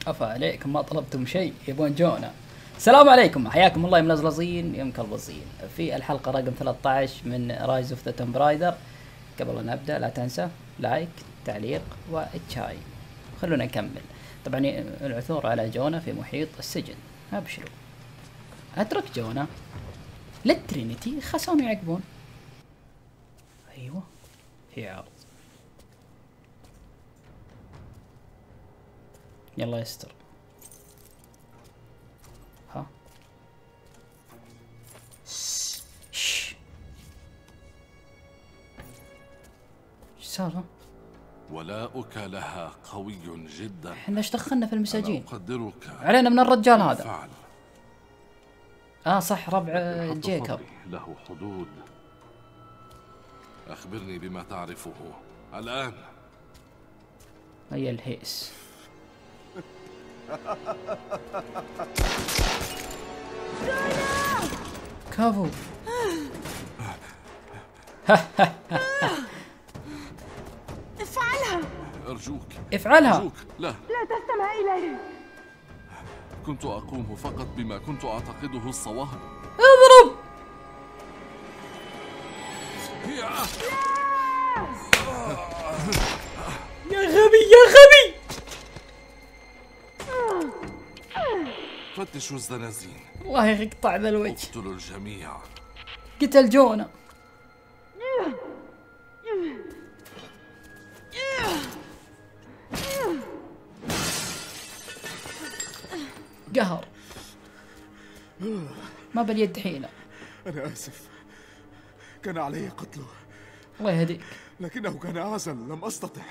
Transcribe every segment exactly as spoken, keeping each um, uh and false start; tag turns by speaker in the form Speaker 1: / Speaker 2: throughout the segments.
Speaker 1: افا عليكم ما طلبتم شيء يبون جونا. السلام عليكم، حياكم الله يا ملزلزين يا مكلبزين في الحلقة رقم ثلاثة عشر من رايز اوف ذا توم برايدر. قبل أن نبدأ لا تنسى لايك تعليق وتشاي. خلونا نكمل. طبعا العثور على جونا في محيط السجن. ابشروا اترك جونا للترينيتي خسون يعقبون. ايوه في عرض، يلا يستر. ها شش ايش السالفة؟
Speaker 2: ولاؤك لها قوي جدا.
Speaker 1: احنا ايش دخلنا في المساجين؟
Speaker 2: أقدرك
Speaker 1: علينا من الرجال هذا.
Speaker 2: فعل.
Speaker 1: اه صح ربع جيكوب.
Speaker 2: له حدود. أخبرني بما تعرفه الآن.
Speaker 1: هيا الهيس. كافو.
Speaker 3: افعلها
Speaker 2: أرجوك
Speaker 1: افعلها.
Speaker 2: أرجوك لا
Speaker 3: لا تستمع إليه.
Speaker 2: كنت أقوم فقط بما كنت أعتقده الصواب.
Speaker 1: اضرب. يا غبي يا غبي.
Speaker 2: فتشوا الزنازين.
Speaker 1: الله يقطع ذا الوجه.
Speaker 2: اقتلوا الجميع.
Speaker 1: قتل جونا. قهر ما باليد حيلة.
Speaker 4: أنا آسف، كان علي قتله.
Speaker 1: الله يهديك.
Speaker 4: لكنه كان أعزل، لم أستطع.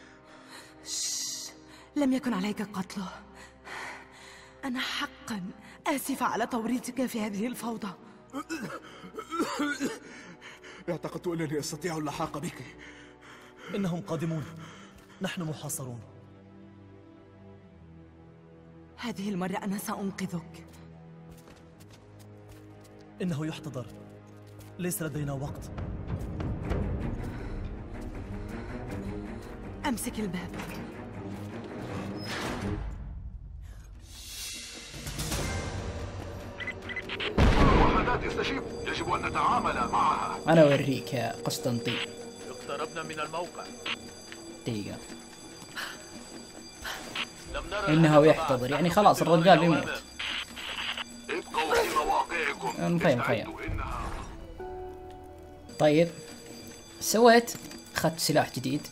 Speaker 3: لم يكن عليك قتله. أنا حقا آسفة على توريطك في هذه الفوضى.
Speaker 4: اعتقدت أنني أستطيع اللحاق بك.
Speaker 5: إنهم قادمون، نحن محاصرون.
Speaker 3: هذه المرة أنا سأنقذك.
Speaker 5: إنه يحتضر، ليس لدينا وقت.
Speaker 3: أمسك الباب.
Speaker 6: وحدات استشيب، يجب أن نتعامل معها.
Speaker 1: أنا أوريك يا قسطنطين.
Speaker 6: اقتربنا من الموقع.
Speaker 1: دقيقة.
Speaker 6: لم نرى
Speaker 1: إنه يحتضر يعني خلاص الرجال بيموت.
Speaker 6: ابقوا في مواقعكم.
Speaker 1: مخيم مخيم.
Speaker 6: إنها
Speaker 1: طيب سويت أخذت سلاح جديد،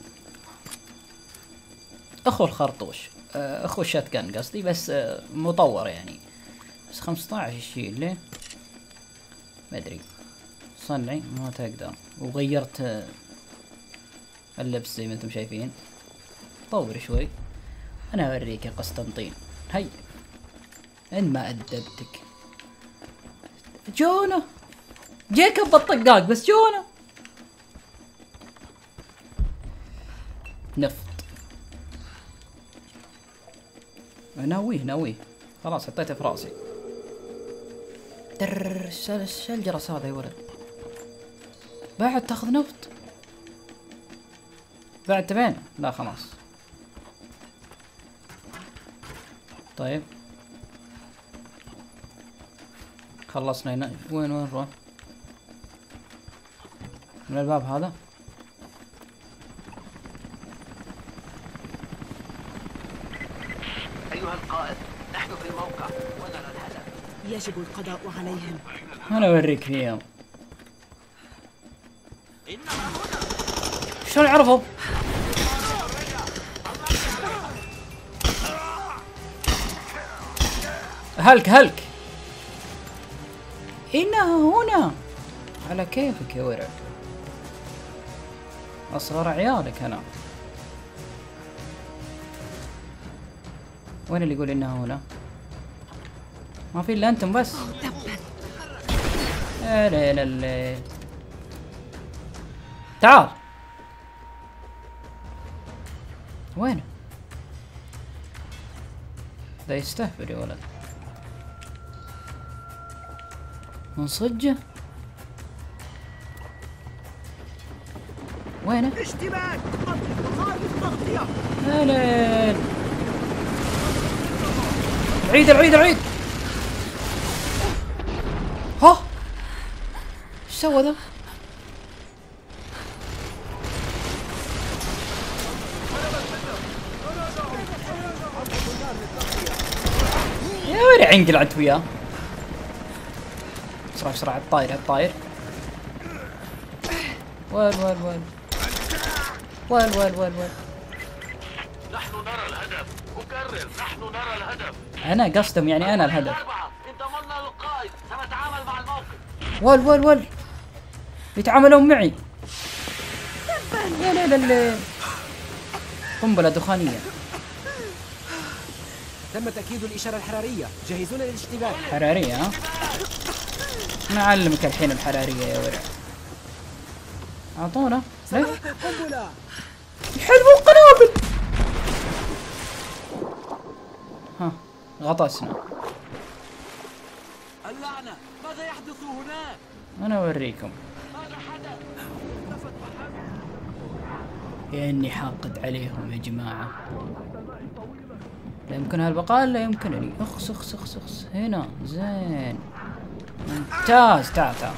Speaker 1: أخو الخرطوش، أخو الشاتجن قصدي، بس مطور يعني. بس خمسة عشر يشيل ليه ما أدري. صنعي ما تقدر. وغيرت اللبس زي ما انتم شايفين. طور شوي. أنا أوريك يا قسطنطين. هيا إن ما أدبتك. جونا جيكوب بالطقاق بس جونا نفط. ناويه ناويه خلاص حطيته في راسي. در ايش الجرس هذا يا ولد؟ بعد تاخذ نفط؟ بعد تبين؟ لا خلاص. طيب خلصنا هنا. وين وين نروح؟ من الباب هذا.
Speaker 6: أيها القائد، نحن في الموقع ونرى الهدف.
Speaker 3: يجب القضاء عليهم.
Speaker 1: أنا أوريك فيهم. شلون عرفوا؟ هلك هلك. إنها هنا. على كيفك يا ورع، أصغر عيالك أنا. وين اللي يقول إنها هنا؟ ما في إلا أنتم بس. يا ليل الليل. تعال. وين؟ ذا يستهبل يا ولد. من صجه؟ وينه؟
Speaker 3: اشتباك! خارج تغطية!
Speaker 1: يا ليل. العيد العيد العيد. ها ايش سوى ذا؟ يا وري عنقل انت وياه. بسرعة بسرعة على الطاير على الطاير. وين وين وين وين وين وين وين
Speaker 6: نحن نرى الهدف. أكرر، نحن نرى الهدف.
Speaker 1: انا قصدهم يعني انا الهدف.
Speaker 6: انضممنا للقائد، سنتعامل مع الموقف.
Speaker 1: ول ول ول يتعاملون معي. يا ليل الليل. قنبلة دخانية.
Speaker 7: تم تأكيد الإشارة الحرارية، جاهزون للاشتباك.
Speaker 1: حرارية ها؟ أنا أعلمك الحين الحرارية يا ورع. أعطونا ليه؟
Speaker 7: قنبلة.
Speaker 1: يحلبوا القنابل. ها غطسنا.
Speaker 7: اللعنة، ماذا يحدث هناك؟
Speaker 1: أنا أوريكم. يا إني حاقد عليهم يا جماعة. لا يمكنها البقاء، لا يمكنني. اخس اخس اخس اخس هنا. زين ممتاز. تعال تعال.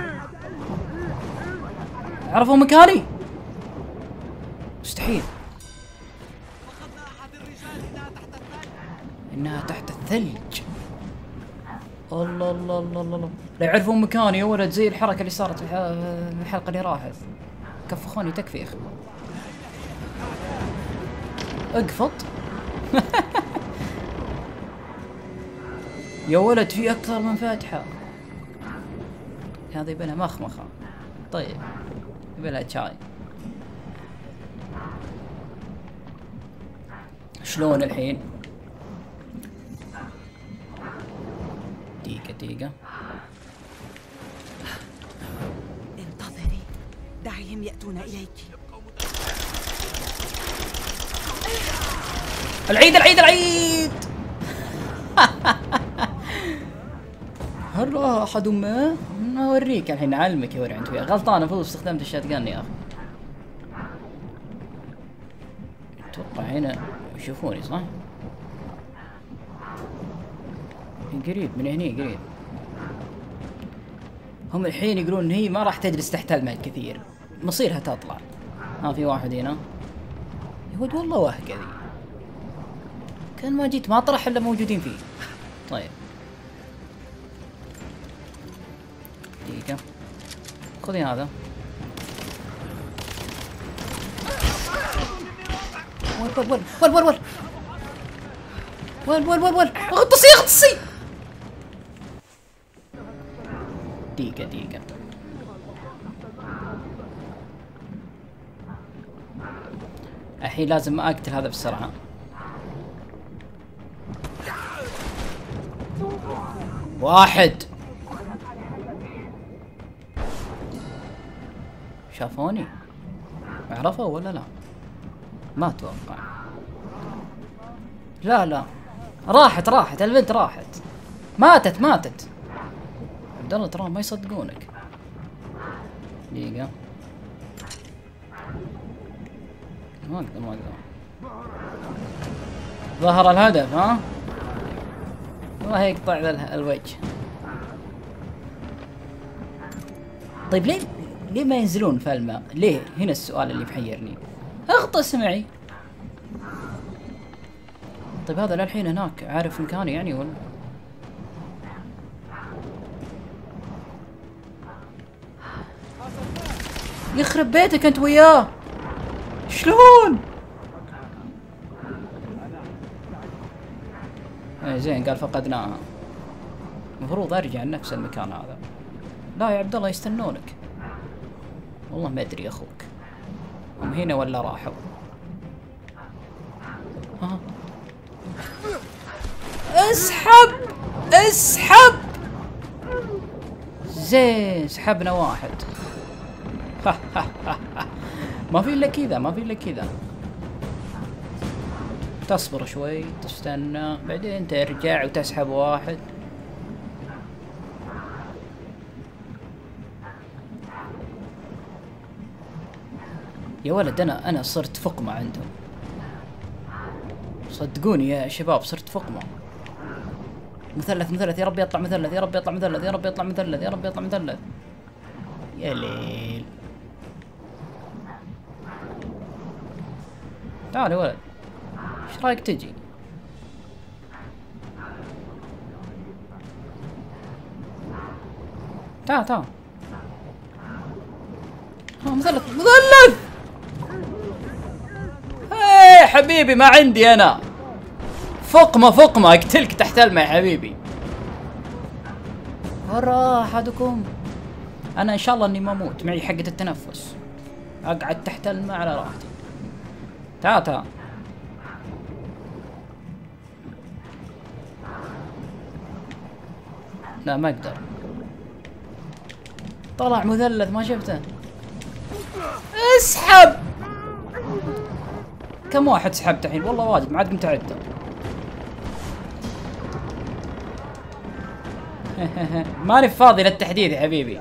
Speaker 1: عرفوا مكاني؟ مستحيل. انها تحت الثلج. الله الله الله الله. لا يعرفون مكاني يا ولد، زي الحركة اللي صارت في الحلقة اللي راحت. كفخوني تكفيخ. اقفط. يا ولد في اكثر من فاتحة. هذه يبيلها مخمخة. طيب يبيلها شاي. شلون الحين؟ دقيقة دقيقة.
Speaker 3: انتظري، دعيهم يأتون إليك.
Speaker 1: العيد العيد العيد. هل رأى أحد ما؟ أوريك الحين أعلمك يا ورع أنت وياه. غلطان المفروض استخدمت الشاتجن يا أخي. أتوقع هنا يشوفوني صح؟ قريب من هني قريب. هم الحين يقولون إن هي ما راح تجلس تحت الماء كثير، مصيرها تطلع. ها في واحد هنا. يهود والله وهقة ذي. كان ما جيت مطرح إلا موجودين فيه. طيب دقيقة. خذي هذا. ول ول ول ول ول ول ول ول ول اغطسي اغطسي. دقيقة دقيقة. الحين لازم اقتل هذا بسرعة. واحد. شافوني؟ عرفوا ولا لا؟ ما اتوقع. لا لا راحت راحت البنت راحت. ماتت ماتت. عبد الله ترى ما يصدقونك. دقيقة. ما اقدر ما اقدر. ظهر الهدف ها؟ والله يقطع له الوجه. طيب ليه ليه ما ينزلون في الماء؟ ليه؟ هنا السؤال اللي محيرني. اغطس معي. طيب هذا للحين هناك عارف مكاني يعني ولا؟ يخرب بيتك انت وياه. شلون؟ ايه زين قال فقدناها. المفروض ارجع لنفس المكان هذا. لا يا عبد الله يستنونك. والله ما ادري اخوك. هم هنا ولا راحوا؟ ها اسحب اسحب. زين سحبنا واحد. ما في الا كذا ما في الا كذا. تصبر شوي تستنى بعدين ترجع وتسحب واحد. يا ولد انا انا صرت فقمة عندهم. صدقوني يا شباب صرت فقمة. مثلث مثلث، يا رب يطلع مثلث، يا رب يطلع مثلث، يا رب يطلع مثلث، يا رب يطلع مثلث. يا ليل. تعال يا ولد، ايش رايك تجي؟ تعال تعال. ها مثلث مثلث. ايه حبيبي ما عندي انا. فقمة فقمة اقتلك تحت الماء يا حبيبي. ورا احدكم. انا ان شاء الله اني ما اموت، معي حقة التنفس. اقعد تحت الماء على راحتي. تعال تعال. لا ما اقدر. طلع مثلث ما شفته. اسحب. كم واحد سحبت الحين؟ والله واجد ما عاد قمت اعده. ماني فاضي للتحديد يا حبيبي.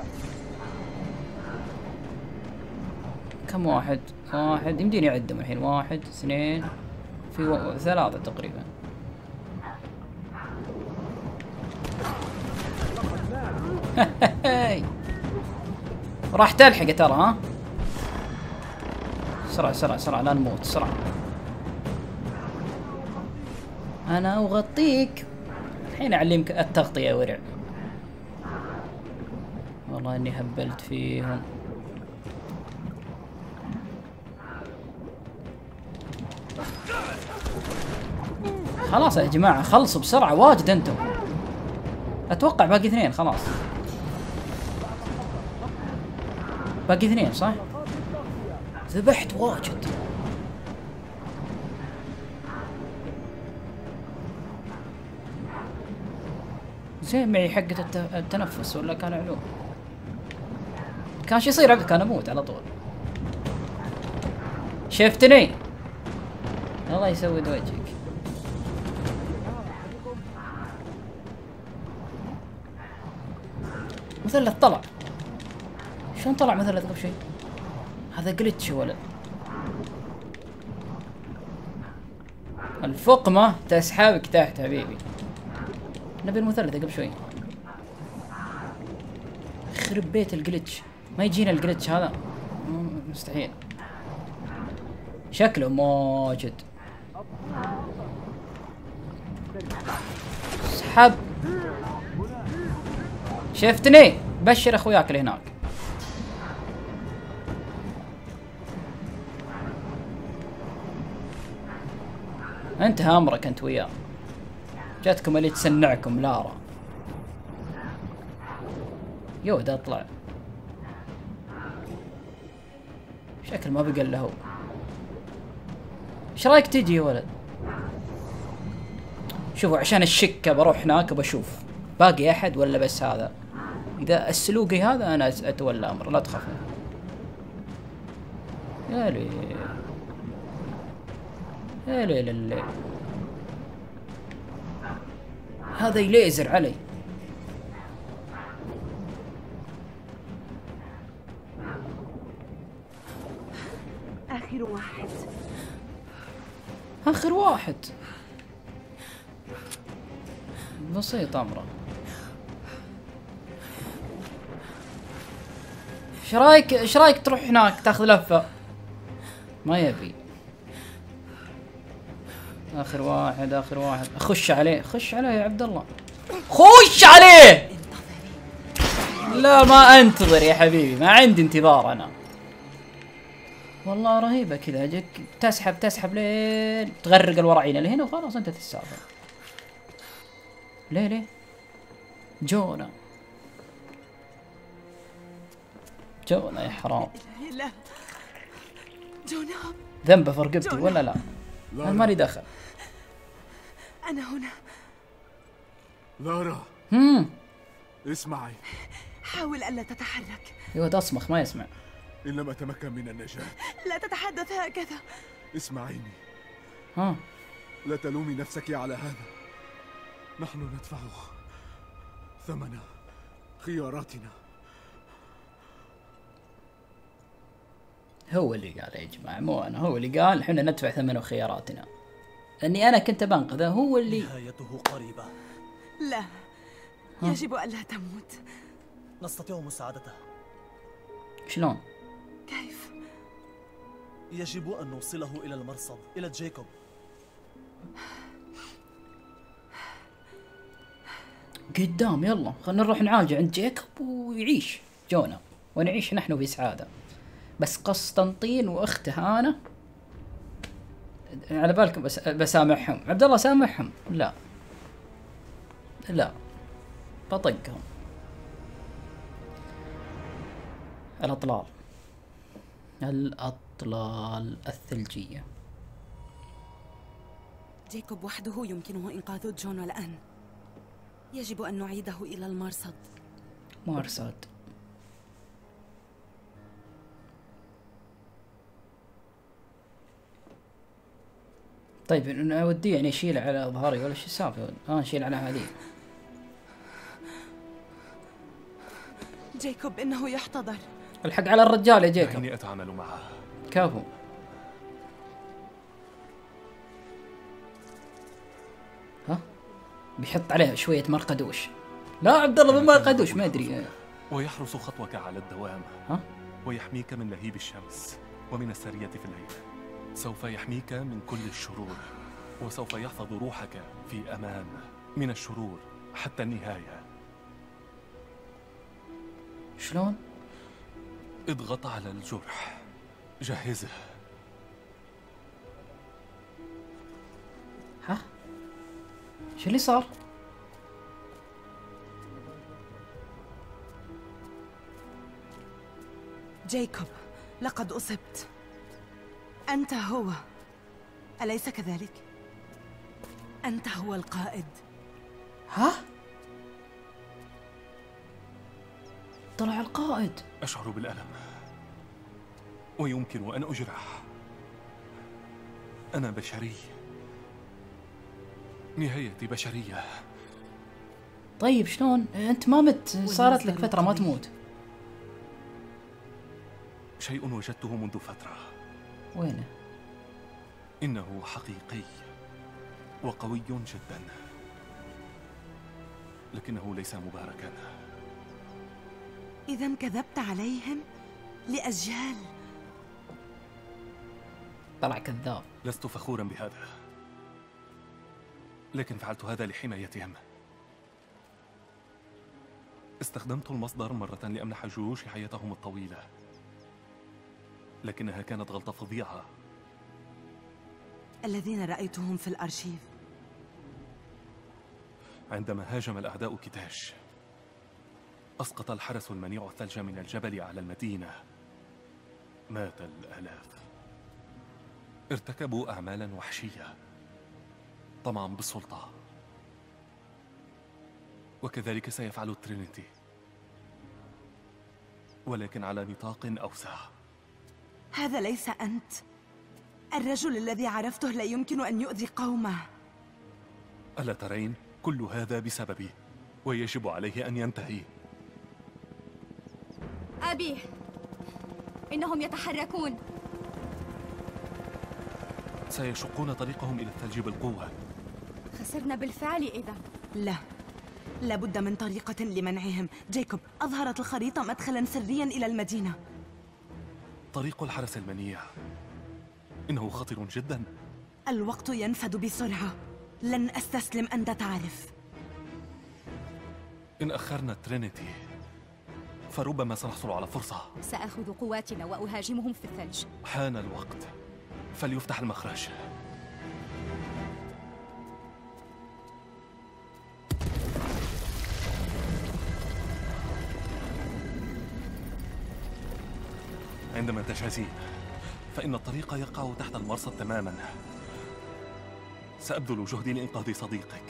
Speaker 1: كم واحد؟ واحد يمديني اعدهم الحين. واحد اثنين في و... ثلاثة تقريبا. راح تلحق ترى. ها سرعة سرعة سرعة لا نموت سرعة. انا اغطيك الحين اعلمك التغطية يا ورع. والله اني هبلت فيهم. خلاص يا جماعة خلصوا بسرعة واجد انتم. اتوقع باقي اثنين خلاص. باقي اثنين صح؟ ذبحت واجد. زين معي حقة التنفس ولا كان علوم؟ كان شو يصير عبد كان اموت على طول. شفتني؟ الله يسود وجهك. مثلث طلع. شلون طلع مثلث قبل شيء؟ هذا جلتش يا ولد. الفقمة تسحبك تحت حبيبي. نبي المثلث قبل شوي. يخرب بيت الجلتش. ما يجينا الجلتش هذا مستحيل. شكله موجود. سحب. شفتني؟ بشر اخوياك اللي هناك. انتهى امرك انت وياه. جاتكم اللي تسنعكم لارا. يود اطلع. شكل ما بقى الا هو. ايش رايك تجي يا ولد؟ شوفوا عشان الشكة بروح هناك بشوف باقي احد ولا بس هذا. اذا السلوقي هذا انا اتولى امر لا تخافون. يا ليل يا ليل الليل. هذا يليزر علي.
Speaker 3: آخر واحد.
Speaker 1: آخر واحد. بسيط أمره. ايش رايك ايش رايك تروح هناك تاخذ لفة؟ ما يبي. آخر واحد آخر واحد. خش عليه خش عليه يا عبد الله. خش عليه. لا ما انتظر يا حبيبي ما عندي انتظار انا. والله رهيبة كذا جك تسحب تسحب لين تغرق الورعين اللي هنا وخلاص انت تتسافر. ليه ليه؟ جونا جونا يا حرام.
Speaker 3: لا جونا
Speaker 1: ذنبه في رقبتي ولا لا؟ انا مالي دخل.
Speaker 3: أنا هنا.
Speaker 4: لارا
Speaker 1: هم
Speaker 4: اسمعي.
Speaker 3: حاول ألا تتحرك.
Speaker 1: يود اصمخ ما يسمع.
Speaker 4: إن لم أتمكن من النجاة
Speaker 3: لا تتحدث هكذا.
Speaker 4: اسمعيني.
Speaker 1: ها
Speaker 4: لا تلومي نفسك على هذا. نحن ندفع ثمن خياراتنا.
Speaker 1: هو اللي قال يا جماعة مو أنا. هو اللي قال احنا ندفع ثمن خياراتنا. لأني أنا كنت بنقذه. هو اللي
Speaker 5: نهايته قريبة.
Speaker 3: لا، يجب ألا تموت.
Speaker 5: نستطيع مساعدته.
Speaker 1: شلون؟
Speaker 3: كيف؟
Speaker 5: يجب أن نوصله إلى المرصد، إلى جيكوب.
Speaker 1: قدام يلا خلينا نروح نعالجه عند جيكوب ويعيش جونا ونعيش نحن في سعادة. بس قسطنطين واخته هانا على بالكم بس بسامحهم. عبد الله سامحهم. لا لا بطقهم. الأطلال الأطلال الثلجية.
Speaker 3: جيكوب وحده يمكنه إنقاذ جون الآن. يجب أن نعيده إلى المرصد.
Speaker 1: مرصد. طيب نوديه يعني يشيل على ظهري ولا شو السالفة؟ اه نشيل على هذه.
Speaker 3: جيكوب إنه يحتضر.
Speaker 1: الحق على الرجال يا جيكوب.
Speaker 8: دعيني أتعامل معه.
Speaker 1: كفو. ها؟ بيحط عليه شوية مرقدوش. لا عبد الله مو مرقدوش ما أدري.
Speaker 8: ويحرس خطوك على الدوام.
Speaker 1: ها؟
Speaker 8: ويحميك من لهيب الشمس ومن السرية في الليل. سوف يحميك من كل الشرور، وسوف يحفظ روحك في أمان من الشرور حتى النهاية.
Speaker 1: شلون؟
Speaker 8: اضغط على الجرح، جهزه.
Speaker 1: ها؟ شو اللي صار؟
Speaker 3: جيكوب لقد أصبت. أنت هو، أليس كذلك؟ أنت هو القائد.
Speaker 1: ها؟ طلع القائد.
Speaker 8: أشعر بالألم ويمكن أن أجرح. أنا بشري، نهايتي بشرية.
Speaker 1: طيب شلون؟ أنت ما مت، صارت لك فترة ما تموت.
Speaker 8: شيء وجدته منذ فترة.
Speaker 1: وينه؟
Speaker 8: إنه حقيقي وقوي جدا، لكنه ليس مباركا.
Speaker 3: إذا كذبت عليهم لأجيال.
Speaker 1: طلع كذاب.
Speaker 8: لست فخورا بهذا، لكن فعلت هذا لحمايتهم. استخدمت المصدر مرة لأمنح الجيوش حياتهم الطويلة، لكنها كانت غلطة فظيعة.
Speaker 3: الذين رأيتهم في الأرشيف
Speaker 8: عندما هاجم الأعداء كيتاش، أسقط الحرس المنيع الثلج من الجبل على المدينة. مات الآلاف. ارتكبوا أعمالا وحشية طمعا بالسلطة، وكذلك سيفعل الترينيتي، ولكن على نطاق أوسع.
Speaker 3: هذا ليس أنت. الرجل الذي عرفته لا يمكن أن يؤذي قومه.
Speaker 8: ألا ترين؟ كل هذا بسببي، ويجب عليه أن ينتهي.
Speaker 9: أبي، إنهم يتحركون.
Speaker 8: سيشقون طريقهم إلى الثلج بالقوة.
Speaker 9: خسرنا بالفعل إذا.
Speaker 3: لا، لابد من طريقة لمنعهم. جيكوب، أظهرت الخريطة مدخلا سريا إلى المدينة.
Speaker 8: طريق الحرس المنيع إنه خطر جدا.
Speaker 3: الوقت ينفد بسرعة. لن أستسلم، أنت تعرف.
Speaker 8: إن أخرنا الترينيتي فربما سنحصل على فرصة.
Speaker 9: سأخذ قواتنا وأهاجمهم في الثلج.
Speaker 8: حان الوقت، فليفتح المخرج. عندما تجهزين فإن الطريق يقع تحت المرصد تماما. سأبذل جهدي لإنقاذ صديقك.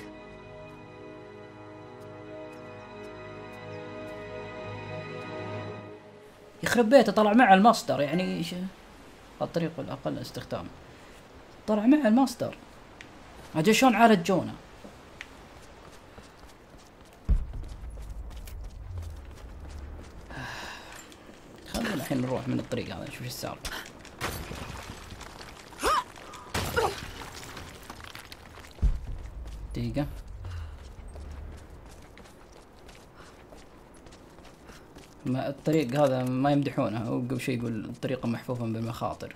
Speaker 1: يخرب بيته طلع مع المصدر يعني ش... الطريق الأقل استخدام. طلع مع المصدر. أجل شلون عالج جونا. خلينا الحين نروح من الطريق هذا نشوف ايش السالفة. دقيقة. ما الطريق هذا ما يمدحونه، هو قبل شيء يقول الطريق محفوفا بالمخاطر.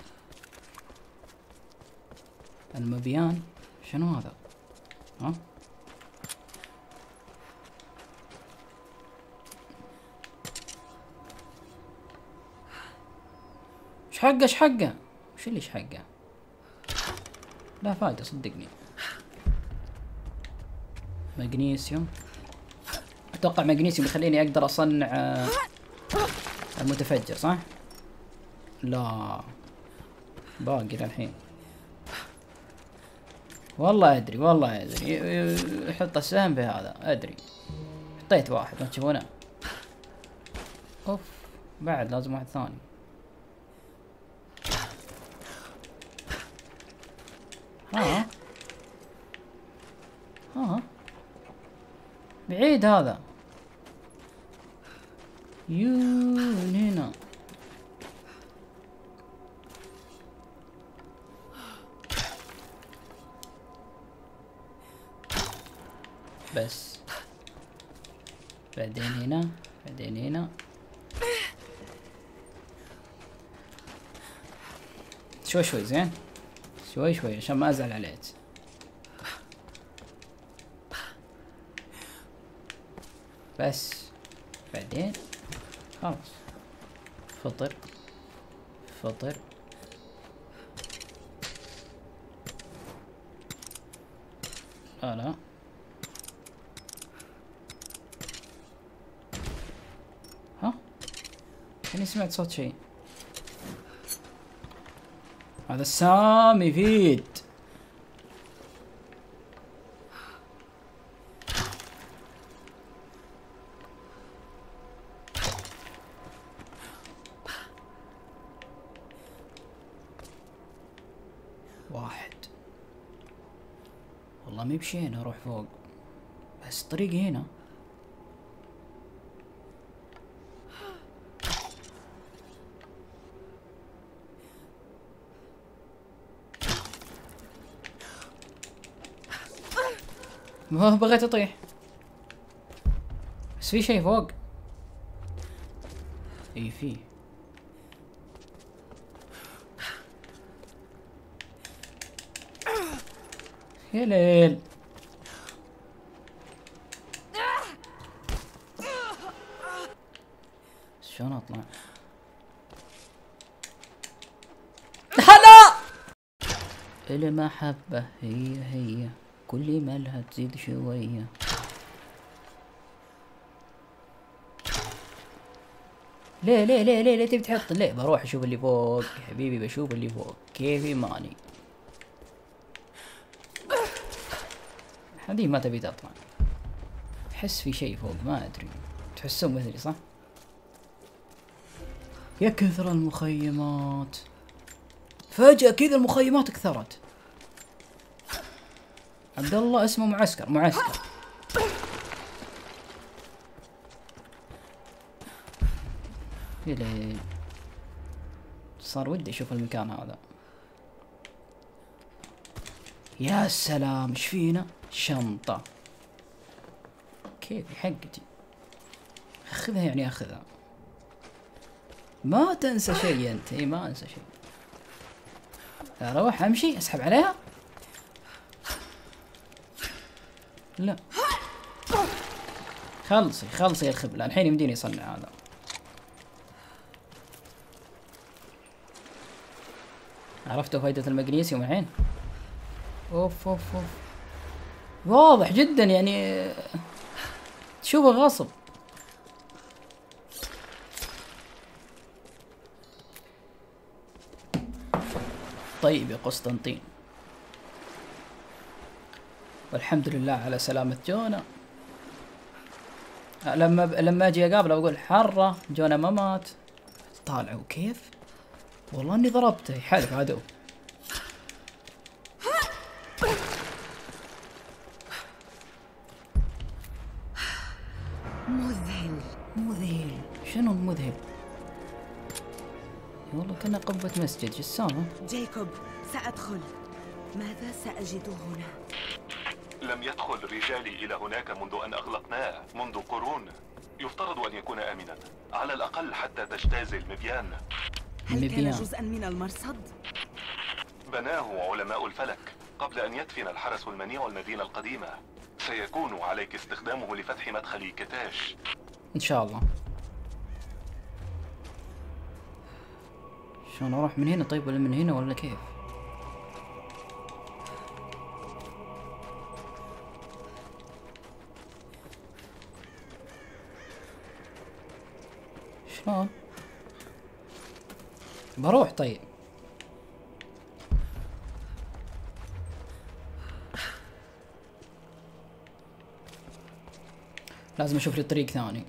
Speaker 1: المبيان شنو هذا؟ ها؟ ايش حقه ايش حقه؟ وش اللي ايش حقه؟ لا فايدة صدقني. مغنيسيوم. اتوقع مغنيسيوم يخليني اقدر اصنع المتفجر صح؟ لا باقي للحين. والله ادري والله ادري يحط السهم بهذا ادري. حطيت واحد ما تشوفونه. اوف بعد لازم واحد ثاني. ها ها بعيد هذا. يو من هنا. بس بعدين هنا بعدين هنا. شوي شوي زين شوي شوي عشان ما ازعل عليك. بس بعدين خلاص. فطر فطر. لا لا ها كأني سمعت صوت شيء. هذا السام يفيد. واحد والله ما بشينا اروح فوق بس الطريق هنا. ما بغيت اطيح بس في شيء فوق. اي فيه. يا ليل شلون اطلع؟ هلا المحبة هي هي كل ما لها تزيد شوية. ليه ليه ليه ليه ليه تبي تحط؟ ليه بروح اشوف اللي فوق يا حبيبي بشوف اللي فوق كيفي ماني. هذه ما تبي تطلع. احس في شيء فوق ما ادري. تحسون مثلي صح؟ يا كثر المخيمات. فجأة كذا المخيمات كثرت. عبد الله اسمه معسكر معسكر. يا ليل صار ودي اشوف المكان هذا. يا سلام ايش فينا؟ شنطة. كيف حقتي؟ اخذها يعني اخذها. ما تنسى شيء انت. اي ما انسى شيء. اروح امشي اسحب عليها. لا خلصي خلصي يا الخبلة الحين يمديني يصنع هذا. عرفتوا فايدة المغنيسيوم الحين؟ اوف اوف اوف واضح جدا يعني تشوفه غصب. طيب يا قسطنطين والحمد لله على سلامة جونا. لما لما اجي اقابله بقول حرة جونا ما مات. طالعوا كيف؟ والله اني ضربته يحلف عدو.
Speaker 3: مذهل
Speaker 1: مذهل. شنو المذهل؟ والله كنا قبة مسجد. شو السالفة؟
Speaker 3: جايكوب سأدخل. ماذا سأجد هنا؟
Speaker 8: لم يدخل رجالي إلى هناك منذ أن أغلقناه منذ قرون. يفترض أن يكون آمنا، على الأقل حتى تجتاز المبيان.
Speaker 3: هل كان
Speaker 1: مبيان.
Speaker 3: جزءا من المرصد؟
Speaker 8: بناه علماء الفلك قبل أن يدفن الحرس المنيع المدينة القديمة. سيكون عليك استخدامه لفتح مدخل كتاش.
Speaker 1: ان شاء الله. شلون اروح من هنا طيب، ولا من هنا ولا كيف؟ شلون بروح طيب؟ لازم اشوف لي طريق ثاني.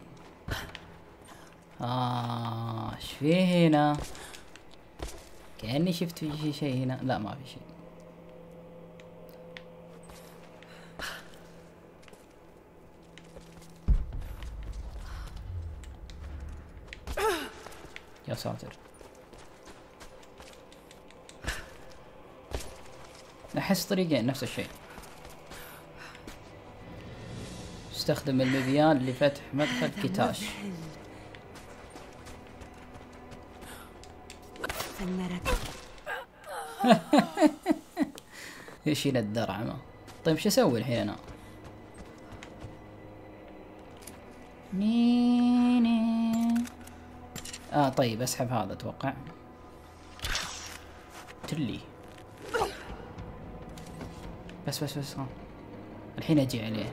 Speaker 1: آه ايش فيه هنا؟ كأني شفت في شيء هنا. لا ما في شيء. يا ساتر. احس طريقين نفس الشيء. استخدم المبيان لفتح مدخل كتاش. يشيل الدرعمة. طيب شو اسوي الحين انا؟ نيني. اه طيب اسحب هذا اتوقع. تلي. بس بس بس ها. الحين اجي عليه.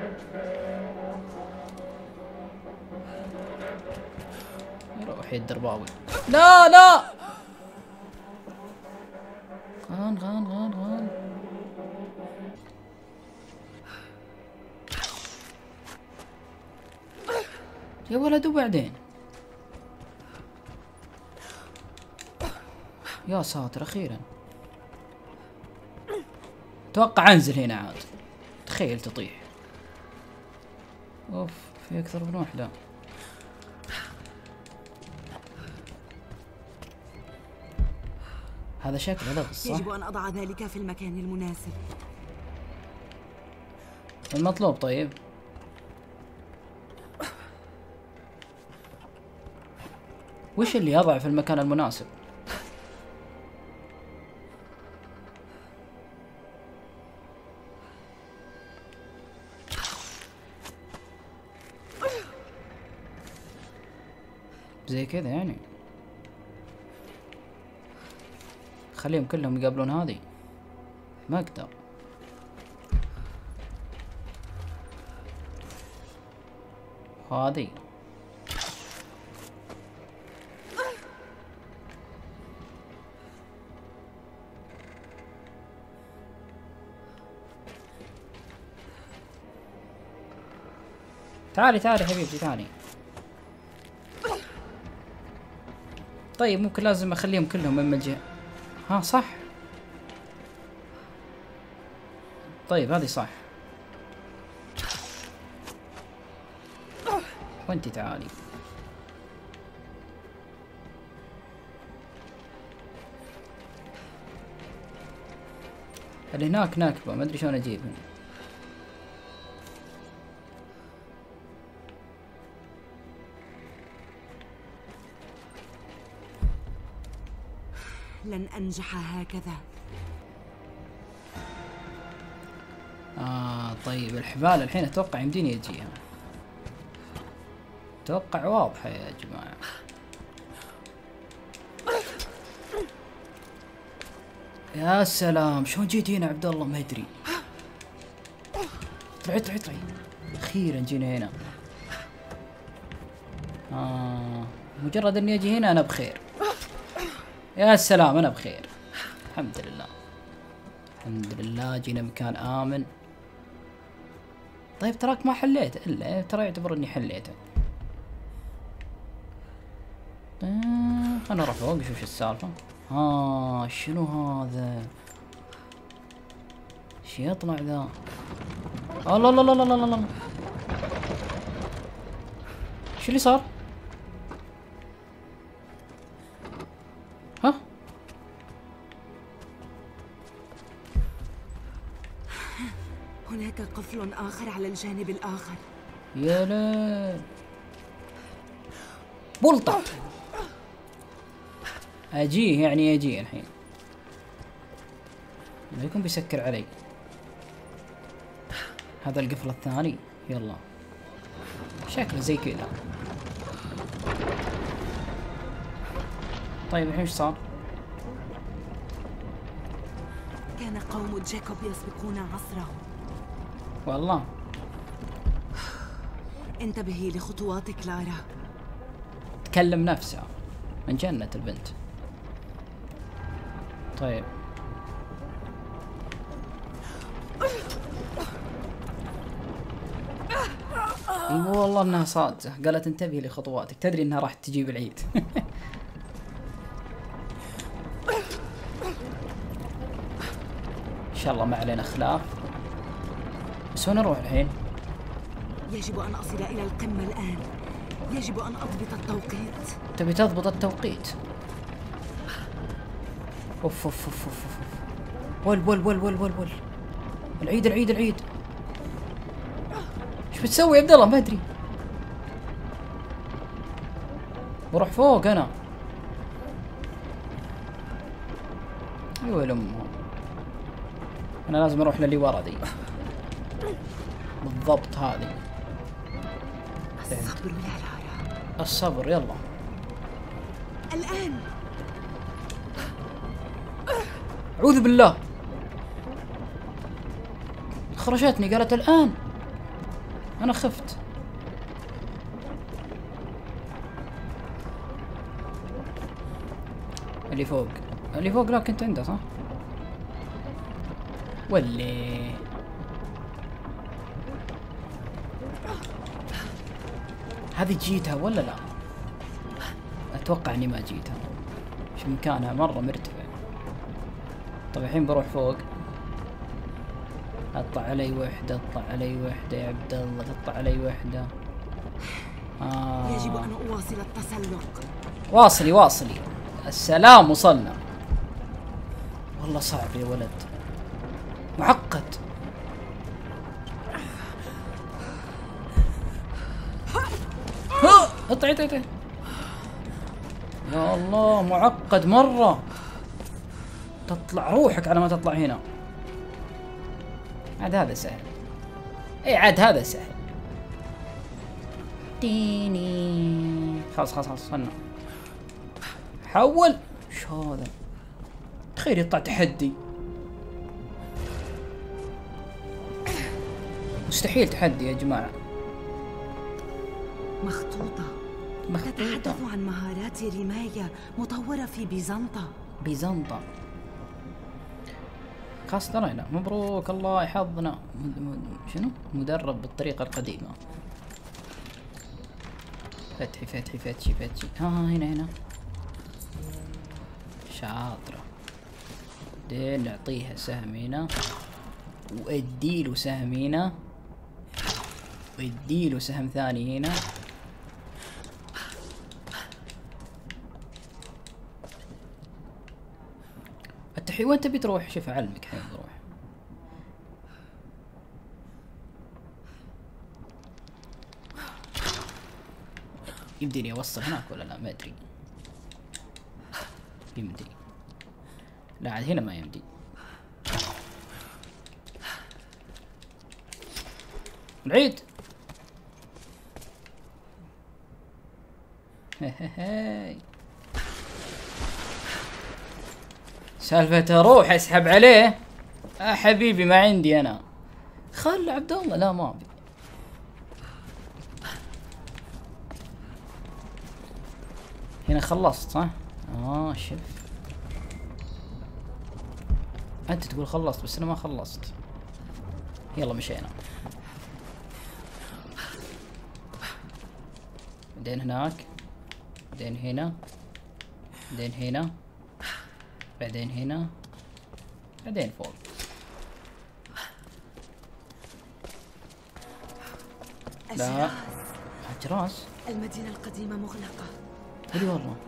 Speaker 1: يروح الدرباوي. لا لا. غان غان غان غان. يا ولد وبعدين. يا ساتر اخيرا. اتوقع انزل هنا عاد. تخيل تطيح. اوف في اكثر من واحدة. هذا شكله لغز صح؟
Speaker 3: يجب ان اضع ذلك في المكان المناسب.
Speaker 1: المطلوب طيب. وش اللي يضع في المكان المناسب؟ زي كذا يعني. خليهم كلهم يقابلون هذه. ما اقدر. هذه تعالي تعالي حبيبتي تعالي. طيب ممكن لازم اخليهم كلهم من الجهة. ها صح. طيب هذه صح. وانتي تعالي. اللي هناك ناكبة ما ادري شلون اجيبهم.
Speaker 3: لن أنجح هكذا.
Speaker 1: آه طيب الحبال الحين أتوقع يمديني أجيها. أتوقع واضحة يا جماعة. يا سلام شلون جيت هنا عبد الله ما أدري. طلعي طلعي طلعي. أخيرا جينا هنا. آه مجرد إني أجي هنا أنا بخير. يا سلام أنا بخير الحمد لله. الحمد لله جينا مكان آمن. طيب تراك ما حليته إلا ترى يعتبر إني حليته. آه خلنا نروح فوق نشوف شو السالفة. ها شنو هذا؟ شو يطلع ذا؟ الله الله الله الله الله. شو اللي صار؟ ها؟
Speaker 3: هناك قفل آخر على الجانب الآخر.
Speaker 1: يا لا بلطة. اجيه يعني اجيه الحين. ما يكون بيسكر علي. هذا القفل الثاني. يلا شكله زي كذا. طيب الحين ايش صار؟
Speaker 3: كان قوم جاكوب يسبقون عصرهم.
Speaker 1: والله
Speaker 3: انتبهي لخطواتك لارا.
Speaker 1: تكلم نفسها. من جنة البنت. طيب اي والله انها صادقة. قالت انتبهي لخطواتك. تدري انها راح تجيب العيد. ان شاء الله ما علينا خلاف. بس وين نروح الحين؟
Speaker 3: يجب ان اصل الى القمة الان. يجب ان اضبط التوقيت.
Speaker 1: تبي تضبط التوقيت؟ اوف اوف اوف اوف اوف. ول ول ول ول ول ول. العيد العيد العيد. ايش بتسوي يا عبد الله؟ ما ادري. بروح فوق انا. ايوه لامه. انا لازم اروح للي ورا دي. بالضبط هذه.
Speaker 3: الصبر يا لارا.
Speaker 1: الصبر يلا.
Speaker 3: الآن.
Speaker 1: أعوذ بالله. خرجتني قالت الآن. أنا خفت. اللي فوق. اللي فوق لا كنت عنده صح؟ ولي. هذه جيتها ولا لا؟ اتوقع اني ما جيتها. شو مكانها مرة مرتفع. طيب الحين بروح فوق. اطلع علي وحدة اطلع علي وحدة يا عبد الله تطلع علي وحدة. آه.
Speaker 3: يجب ان اواصل التسلق.
Speaker 1: واصلي واصلي. السلام وصلنا. والله صعب يا ولد. معقد. اطلعي اطلعي اطلعي. يا الله معقد مرة. تطلع روحك على ما تطلع هنا. عاد هذا سهل. اي عاد هذا سهل. تيني. خلاص خلاص خلاص وصلنا. حول. شو هذا؟ تخيل يطلع تحدي. مستحيل تحدي يا جماعة.
Speaker 3: مخطوطة.
Speaker 1: مخطوطة.
Speaker 3: تتحدث عن مهارات رماية مطورة في بيزنطة.
Speaker 1: بيزنطة. خلاص درينا. مبروك الله يحفظنا. شنو؟ مدرب بالطريقة القديمة. فتحي فتحي فتشي فتشي. ها ها هنا هنا. شاطرة. دين نعطيها سهم هنا. واديله سهم هنا. واديله سهم ثاني هنا. التحي وين تبي تروح؟ شوف اعلمك الحين تروح. يمديني اوصل هناك ولا لا؟ ما ادري. يمدي. لا عاد هنا ما يمدي. العيد. هاي سالفة اروح اسحب عليه. آه حبيبي ما عندي انا. خل عبد الله. لا ما ابي. هنا خلصت صح؟ اه شوف. انت تقول خلصت بس انا ما خلصت. يلا مشينا. بعدين هناك. بعدين هنا. بعدين هنا. بعدين هنا. بعدين فوق. لا أجراس.
Speaker 3: المدينة القديمة مغلقة.
Speaker 1: اي والله.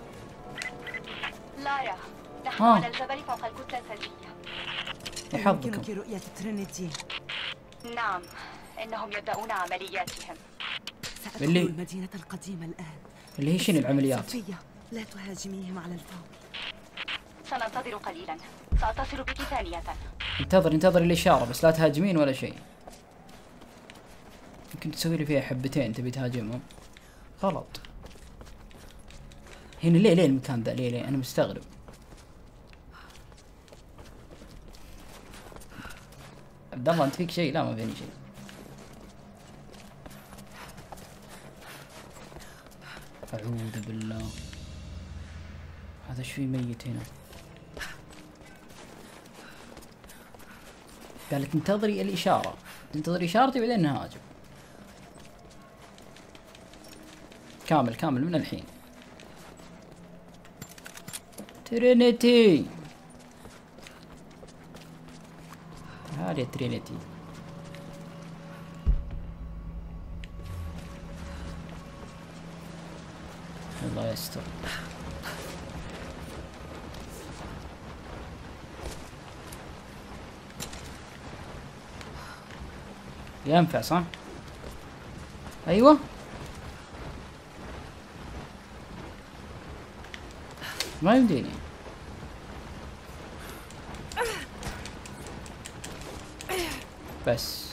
Speaker 9: لارا نحن
Speaker 1: آه.
Speaker 9: على الجبل فوق الكتلة الثلجية.
Speaker 1: يحفظكم.
Speaker 3: يمكنك رؤية ترينيتي.
Speaker 9: نعم إنهم يبدأون عملياتهم.
Speaker 3: سأدخل المدينة القديمة الآن.
Speaker 1: اللي هي شنو العمليات؟
Speaker 3: صفية لا تهاجميهم على الفور.
Speaker 9: سننتظر قليلا، سأتصل بك ثانية.
Speaker 1: انتظر انتظر الإشارة بس لا تهاجمين ولا شيء. يمكن تسوي لي فيها حبتين تبي تهاجمهم. غلط. هنا ليه ليه المكان ذا ليه ليه أنا مستغرب. عبد الله أنت فيك شيء؟ لا ما فيني شيء. أعوذ بالله. هذا شوي ميت هنا. قالت انتظري الإشارة، تنتظري إشارتي بعدين نهاجم. كامل كامل من الحين. ترينيتي تعال يا ترينيتي. الله يستر. ينفع صح؟ ايوه ما يمديني. بس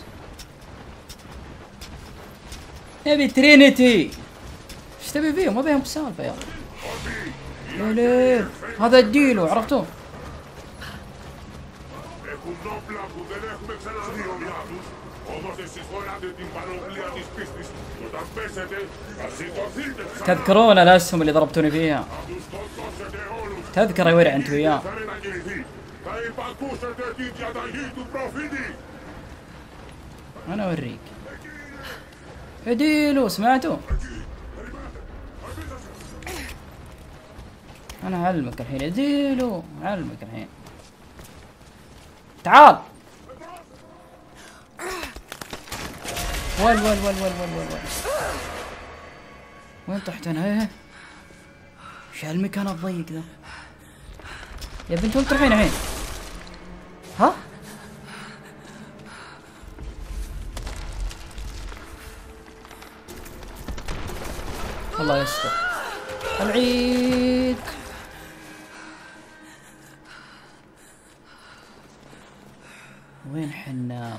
Speaker 1: نبي ترينيتي. ايش تبي فيهم؟ ما بيهم بسالفه يا ليه ليه هذا اديله عرفتوه. تذكرون الاسهم اللي ضربتوني فيها؟ تذكر يا ورع انت وياه. انا اوريك. اديله سمعتوا؟ انا اعلمك الحين. اديله اعلمك الحين. تعال. ول ول ول ول ول ول وين طحت انا؟ ايه ايش هالمكان الضيق ذا يا بنت؟ وين تروحين الحين؟ ها؟ الله يستر. العيد. وين حنابو؟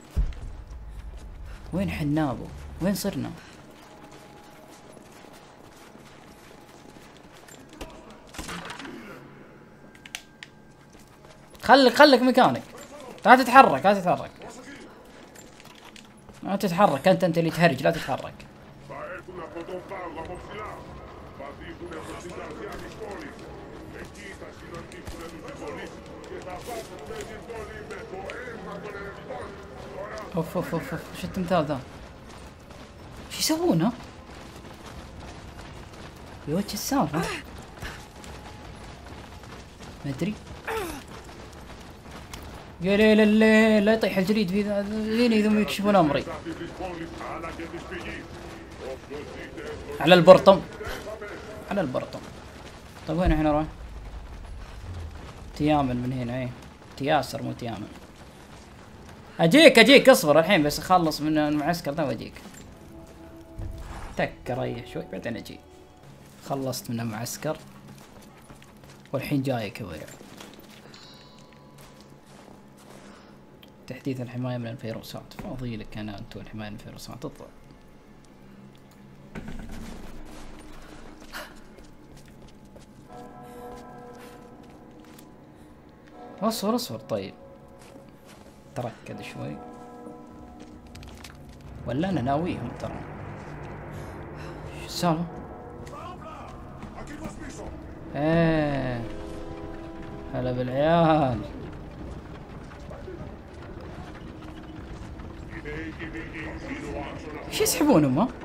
Speaker 1: وين حنابو؟ وين صرنا؟ خليك خليك مكانك. لا تتحرك لا تتحرك. لا تتحرك انت انت اللي تهرج. لا تتحرك. اوف اوف اوف اوف وش التمثال ذا؟ ايش يسوون ها؟ يا وجه السالفة؟ ما ادري. يا ليل الليل لا يطيح الجليد في ذا ذيني ثم يكشفون امري. على البرطم على البرطم. طيب وين الحين اروح؟ تيامن من هنا. ايه تياسر مو تيامن. اجيك اجيك اصبر الحين بس اخلص من المعسكر ذا واجيك. تك ريح شوي بعدين اجي. خلصت من المعسكر والحين جايك يا ورع. تحديث الحماية من الفيروسات. فاضي لك انا انتو الحماية من الفيروسات. اطلع. اصبر اصبر. طيب تركد شوي ولا انا ناويهم ترى. ايش السالفة؟ ايه هلا بالعيال. ايش يسحبونهم ها؟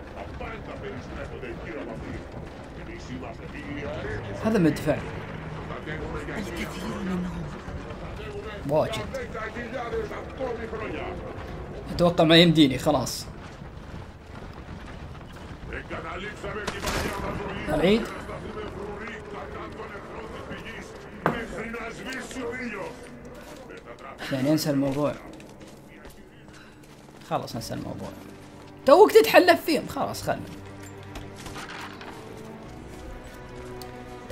Speaker 1: هذا مدفع.
Speaker 3: الكثير منهم
Speaker 1: واجد. اتوقع ما يمديني خلاص. العيد. يعني انسى الموضوع. خلاص انسى الموضوع. توك تتحلف فيهم خلاص خلنا.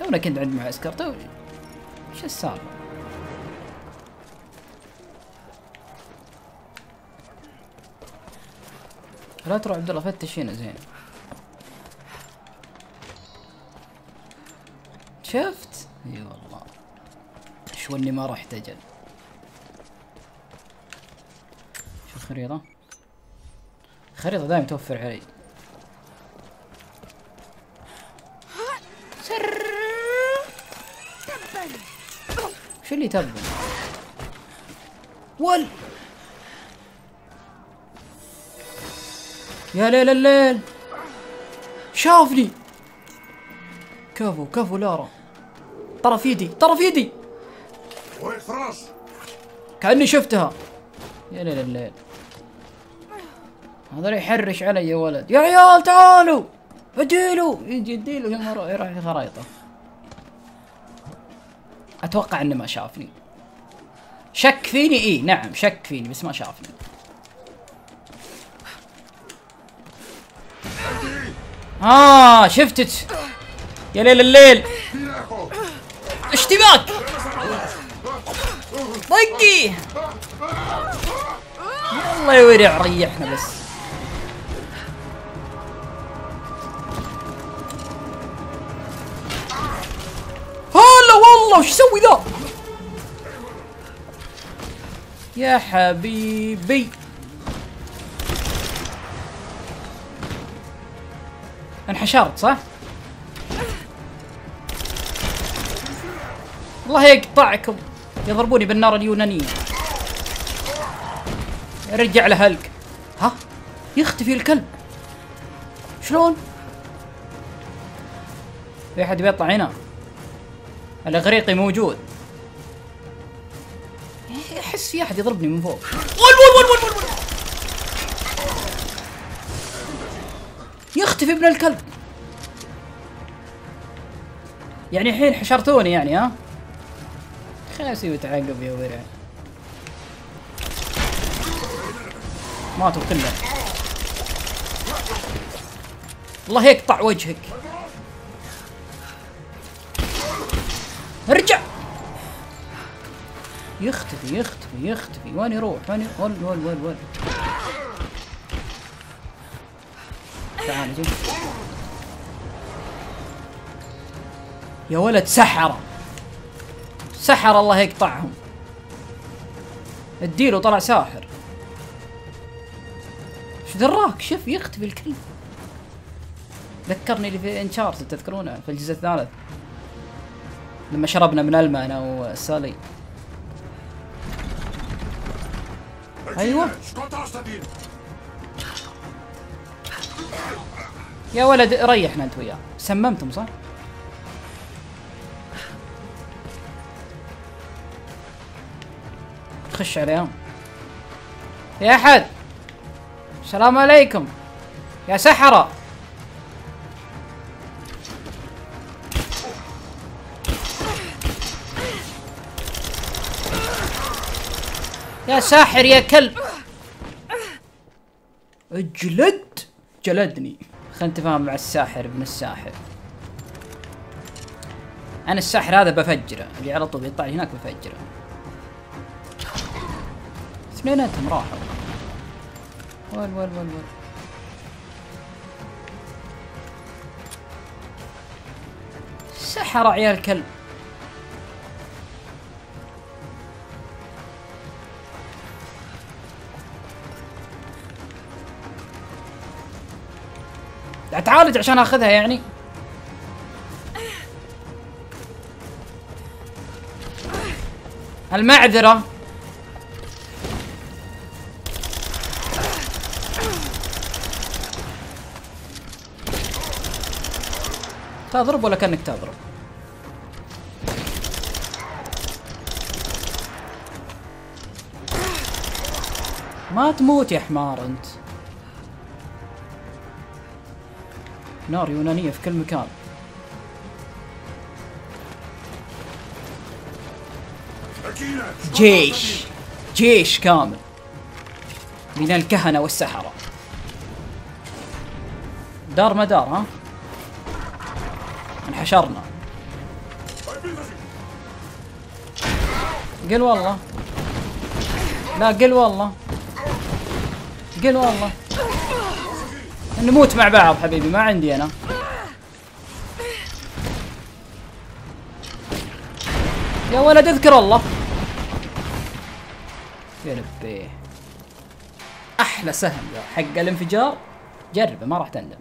Speaker 1: تونا كنت عند معسكر تو. شو السالفة؟ لا تروح عبد الله فتش هنا زين. شفت؟ اي والله شو اني ما رحت اجل. شو الخريطة؟ الخريطة دائما توفر علي. سر شو اللي تبن؟ ول يا ليل الليل شافني. كفو كفو لارا. طرف يدي طرف يدي.
Speaker 4: وين فراس؟
Speaker 1: كأني شفتها. يا ليل الليل هذا يحرش علي يا ولد. يا عيال تعالوا اديله. يجي يديله يا مرة يروح الخرايطة. اتوقع انه ما شافني. شك فيني ايه نعم شك فيني بس ما شافني. اه شفتت. يا ليل الليل اشتباك. طقي الله يورع ريحنا بس. هلا والله وش يسوي ذا يا حبيبي. انحشرت صح؟ الله يقطعكم يضربوني بالنار اليونانية. رجع له هلك. ها يختفي الكلب شلون؟ في احد بيطلع هنا. الاغريقي موجود. احس في احد يضربني من فوق. ول ول ول ول ول يختفي ابن الكلب. يعني الحين حشرتوني يعني ها؟ خليني اسوي تعقب يا ورع. ماتوا كلهم. الله يقطع وجهك. ارجع. يختفي يختفي يختفي. وين يروح؟ وين ول ول ول ول. تعال جيب. يا ولد سحرة سحرة الله يقطعهم. اديله طلع ساحر. شو دراك؟ شوف يختفي الكلب. ذكرني اللي في انشارتد تذكرونه في الجزء الثالث لما شربنا من الماء انا وسالي. ايوه يا ولد ريحنا انت وياه. سممتم صح؟ خش عليهم يا احد. السلام عليكم يا سحرة. يا ساحر يا كلب. اجلد جلدني. خلنا نتفاهم مع الساحر ابن الساحر. انا الساحر هذا بفجره اللي على طول يطلع هناك بفجره. اثنيناتهم راحوا. ول ول ول ول. سحر عيال كلب. اتعالج عشان اخذها يعني. المعذرة. تضرب ولا كأنك تضرب؟ ما تموت يا حمار انت. نار يونانية في كل مكان. جيش جيش كامل من الكهنة والسحرة. دار مدار ها. انحشرنا. قل والله. لا قل والله. قل والله. نموت مع بعض حبيبي، ما عندي انا. يا ولد اذكر الله. يا ربي احلى سهم ذا حق الانفجار، جربه ما راح تندم.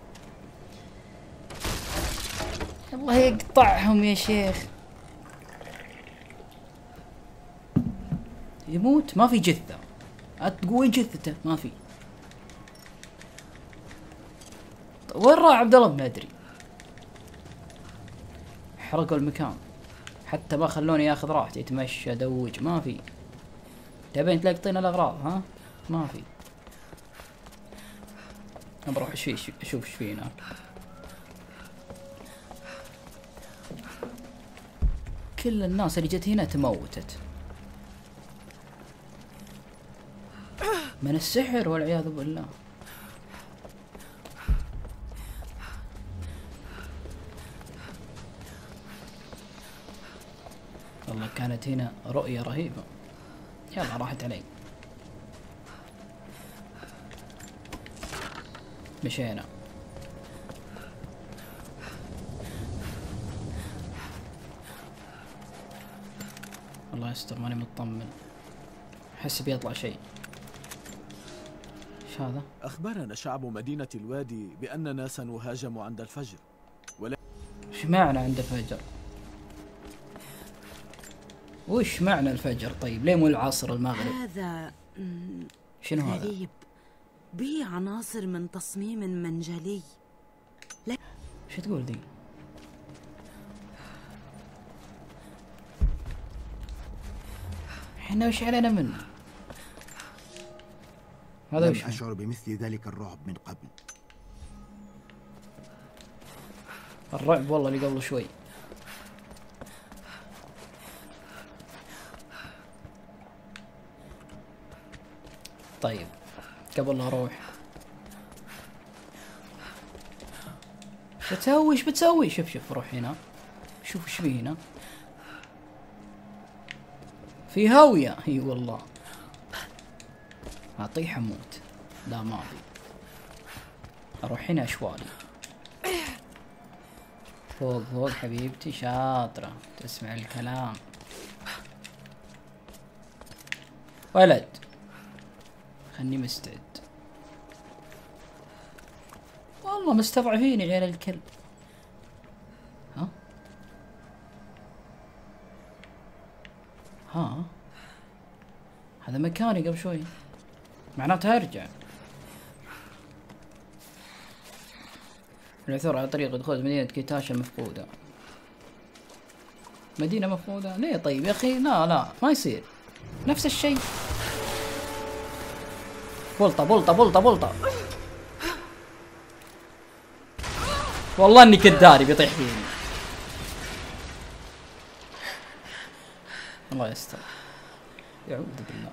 Speaker 1: الله يقطعهم يا شيخ. يموت ما في جثة. وين جثته؟ ما في. وين راح عبد الله؟ ما ادري. حرقوا المكان حتى ما خلوني ياخذ راحتي يتمشى دوج. ما في. تبين تلقطين الاغراض؟ ها ما في. بروح ايش في اشوف ايش في هناك. كل الناس اللي جت هنا تموتت من السحر والعياذ بالله. والله كانت هنا رؤية رهيبة. يلا راحت علي. مشينا. الله يستر ماني مطمن. احس بيطلع شيء. ايش هذا؟
Speaker 10: أخبرنا شعب مدينة الوادي بأننا سنهاجم عند الفجر. ولا
Speaker 1: ايش معنى عند الفجر؟ وش معنى الفجر طيب؟ ليه مو العصر المغرب؟
Speaker 3: هذا
Speaker 1: شنو هذا؟
Speaker 3: غريب، به عناصر من تصميم منجلي. لا
Speaker 1: شو تقول دي؟ احنا وش علينا منه؟ هذا وش؟
Speaker 11: لم أشعر بمثل ذلك الرعب من قبل.
Speaker 1: الرعب والله اللي قبل شوي. طيب قبل لا اروح ايش بتسوي؟ ايش بتسوي؟ شوف شوف روح هنا شوف ايش في هنا. في هاوية. اي والله اطيح اموت. لا ما في. اروح هنا اشوالي. فوق فوق حبيبتي شاطرة تسمع الكلام. ولد خلني مستعد. والله مستضعفين عيال الكلب. ها ها هذا مكاني قبل شوي، معناته ارجع. العثور على طريق دخول مدينة كيتاشا المفقودة. مدينة مفقودة؟ ليه طيب يا اخي؟ لا لا ما يصير نفس الشيء. بلطة بلطة بلطة بلطة. والله اني كداري بيطيح فيني. الله يستر. يعوذ بالله.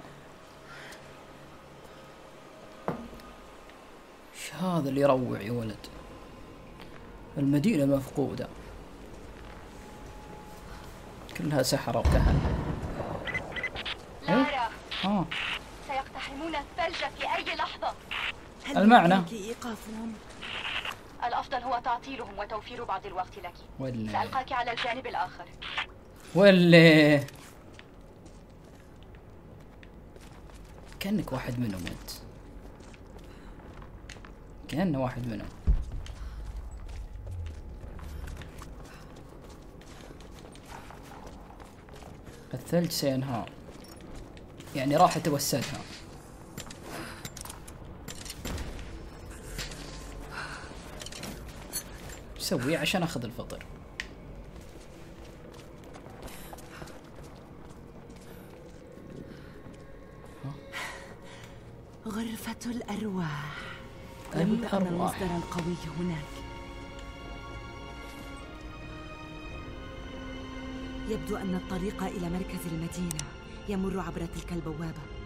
Speaker 1: ايش هذا اللي يروع يا ولد؟ المدينة مفقودة كلها سحرة وكهنة.
Speaker 9: لارا
Speaker 1: اه
Speaker 9: سيقتحمون الثلج في أي لحظة.
Speaker 1: المعنى
Speaker 3: إيقافهم؟
Speaker 9: الأفضل هو تعطيلهم وتوفير بعض الوقت لك.
Speaker 1: ولا
Speaker 9: سألقاك على الجانب الآخر.
Speaker 1: ولا كأنك واحد منهم انت. كأنه واحد منهم. الثلج سينهار يعني راح توسدها. سوي عشان اخذ الفطر.
Speaker 3: غرفة الأرواح.
Speaker 1: الأرواح.
Speaker 3: أن المصدر القوي هناك. يبدو أن الطريق إلى مركز المدينة يمر عبر تلك البوابة.